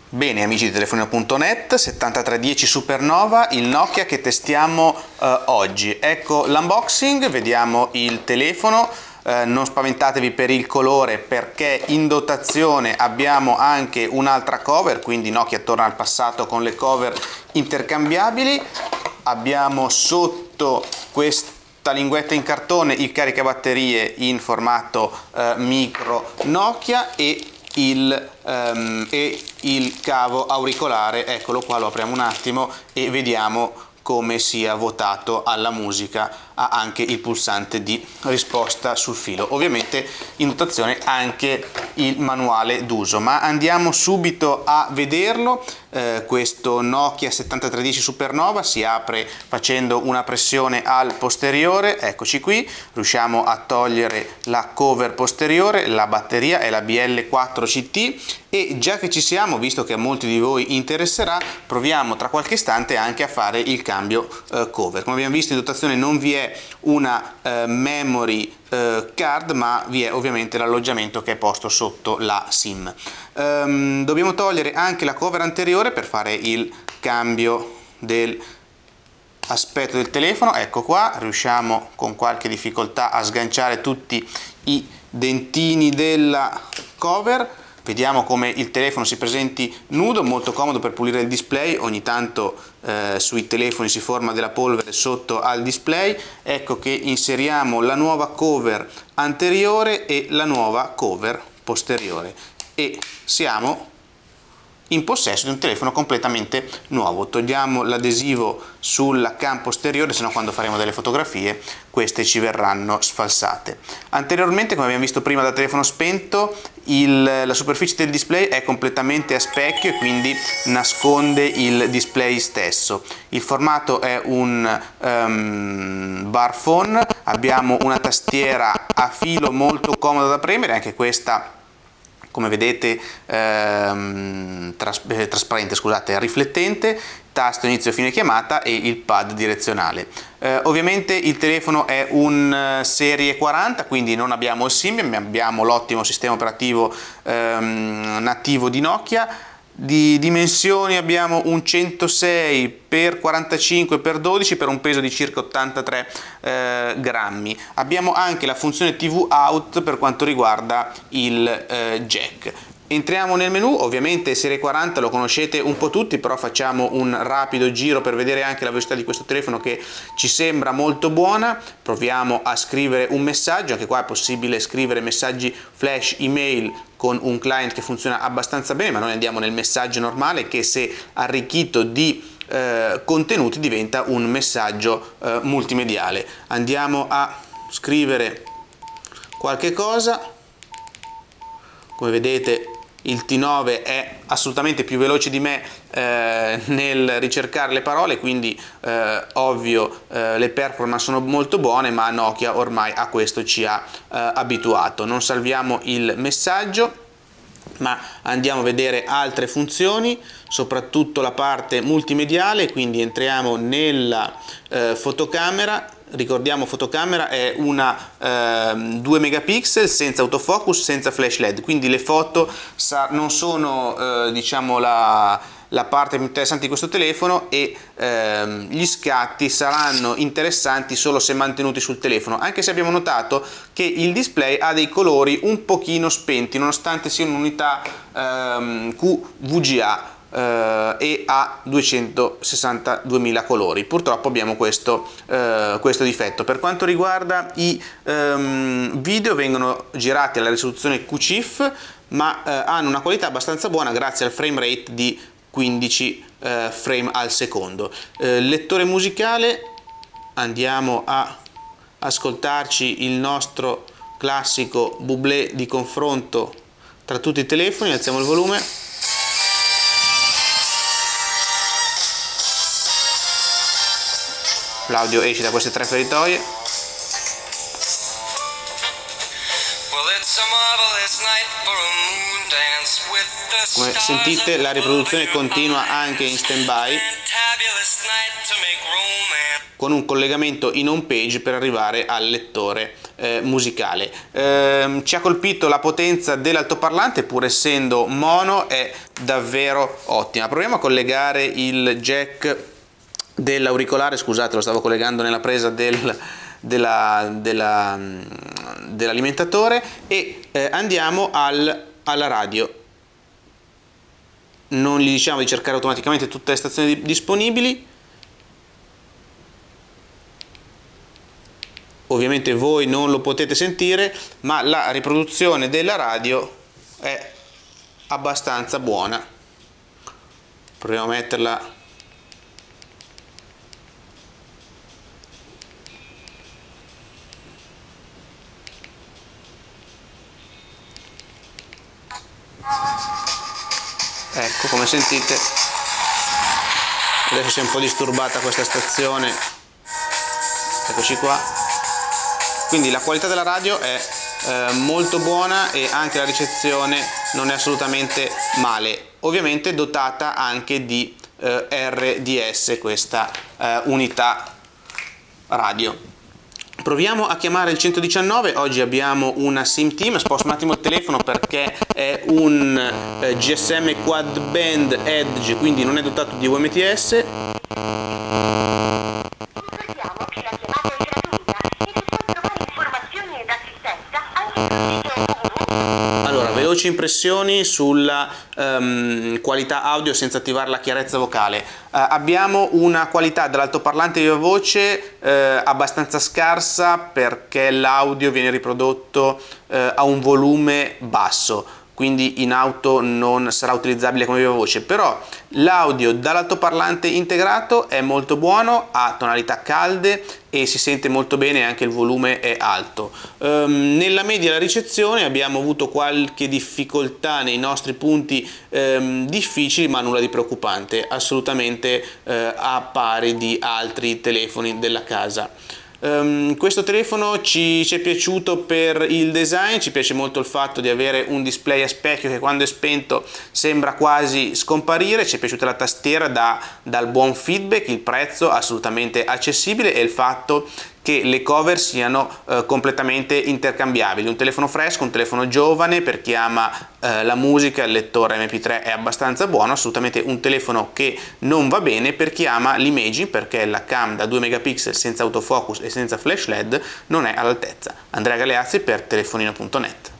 Bene amici di telefonino.net, 7310 Supernova, il Nokia che testiamo oggi. Ecco l'unboxing, vediamo il telefono, non spaventatevi per il colore perché in dotazione abbiamo anche un'altra cover, quindi Nokia torna al passato con le cover intercambiabili. Abbiamo sotto questa linguetta in cartone il caricabatterie in formato micro Nokia e il cavo auricolare, eccolo qua, lo apriamo un attimo e vediamo come sia votato alla musica. Ha anche il pulsante di risposta sul filo, ovviamente in dotazione anche il manuale d'uso, ma andiamo subito a vederlo. Questo Nokia 7310 Supernova si apre facendo una pressione al posteriore, eccoci qui, riusciamo a togliere la cover posteriore, la batteria è la BL4CT e già che ci siamo, visto che a molti di voi interesserà, proviamo tra qualche istante anche a fare il cambio cover. Come abbiamo visto in dotazione non vi è una memory card, ma vi è ovviamente l'alloggiamento che è posto sotto la SIM. Dobbiamo togliere anche la cover anteriore per fare il cambio dell'aspetto del telefono. Ecco qua, riusciamo con qualche difficoltà a sganciare tutti i dentini della cover. Vediamo come il telefono si presenti nudo, molto comodo per pulire il display, ogni tanto sui telefoni si forma della polvere sotto al display. Ecco che inseriamo la nuova cover anteriore e la nuova cover posteriore e siamo in possesso di un telefono completamente nuovo. Togliamo l'adesivo sulla cam posteriore, se no quando faremo delle fotografie queste ci verranno sfalsate. Anteriormente, come abbiamo visto prima da telefono spento, la superficie del display è completamente a specchio e quindi nasconde il display stesso. Il formato è un bar phone, abbiamo una tastiera a filo molto comoda da premere, anche questa come vedete trasparente, scusate, riflettente, tasto inizio fine chiamata e il pad direzionale. Ovviamente il telefono è un serie 40, quindi non abbiamo il Symbian, ma abbiamo l'ottimo sistema operativo nativo di Nokia. Di dimensioni abbiamo un 106x45x12 per un peso di circa 83 grammi. Abbiamo anche la funzione TV out per quanto riguarda il jack. Entriamo nel menu, ovviamente serie 40 lo conoscete un po' tutti, però facciamo un rapido giro per vedere anche la velocità di questo telefono che ci sembra molto buona. Proviamo a scrivere un messaggio, anche qua è possibile scrivere messaggi flash, email con un client che funziona abbastanza bene, ma noi andiamo nel messaggio normale che se arricchito di contenuti diventa un messaggio multimediale. Andiamo a scrivere qualche cosa, come vedete il T9 è assolutamente più veloce di me nel ricercare le parole, quindi ovvio le performance sono molto buone, ma Nokia ormai a questo ci ha abituato. Non salviamo il messaggio, ma andiamo a vedere altre funzioni, soprattutto la parte multimediale, quindi entriamo nella fotocamera. Ricordiamo, fotocamera è una 2 megapixel senza autofocus, senza flash LED, quindi le foto non sono diciamo la parte più interessante di questo telefono e gli scatti saranno interessanti solo se mantenuti sul telefono, anche se abbiamo notato che il display ha dei colori un pochino spenti nonostante sia un'unità QVGA e ha 262.000 colori. Purtroppo abbiamo questo difetto. Per quanto riguarda i video, vengono girati alla risoluzione QCIF, ma hanno una qualità abbastanza buona grazie al frame rate di 15 frame al secondo. Lettore musicale, andiamo a ascoltarci il nostro classico Bublé di confronto tra tutti i telefoni. Alziamo il volume. L'audio esce da queste tre feritoie. Come sentite la riproduzione continua anche in stand by. con un collegamento in home page per arrivare al lettore musicale. Ci ha colpito la potenza dell'altoparlante, pur essendo mono è davvero ottima. Proviamo a collegare il jack dell'auricolare, scusate, lo stavo collegando nella presa dell'alimentatore, e andiamo alla radio. Non gli diciamo di cercare automaticamente tutte le stazioni disponibili. Ovviamente voi non lo potete sentire, ma la riproduzione della radio è abbastanza buona. Proviamo a metterla. Ecco, come sentite, adesso si è un po' disturbata questa stazione. Eccoci qua. Quindi la qualità della radio è molto buona e anche la ricezione non è assolutamente male, ovviamente dotata anche di RDS, questa unità radio. Proviamo a chiamare il 119. Oggi abbiamo una SIM team. Sposto un attimo il telefono perché è un GSM quad band Edge, quindi non è dotato di UMTS. Allora, veloci impressioni sulla qualità audio senza attivare la chiarezza vocale. Abbiamo una qualità dell'altoparlante viva voce abbastanza scarsa, perché l'audio viene riprodotto a un volume basso, quindi in auto non sarà utilizzabile come viva voce, però l'audio dall'altoparlante integrato è molto buono, ha tonalità calde e si sente molto bene, anche il volume è alto. Nella media della ricezione abbiamo avuto qualche difficoltà nei nostri punti difficili, ma nulla di preoccupante, assolutamente a pari di altri telefoni della casa. Questo telefono ci è piaciuto per il design, ci piace molto il fatto di avere un display a specchio che quando è spento sembra quasi scomparire, ci è piaciuta la tastiera dal buon feedback, il prezzo assolutamente accessibile e il fatto che le cover siano completamente intercambiabili. Un telefono fresco, un telefono giovane, per chi ama la musica, il lettore MP3 è abbastanza buono, assolutamente un telefono che non va bene per chi ama l'imaging, perché la cam da 2 megapixel senza autofocus e senza flash LED non è all'altezza. Andrea Galeazzi per telefonino.net.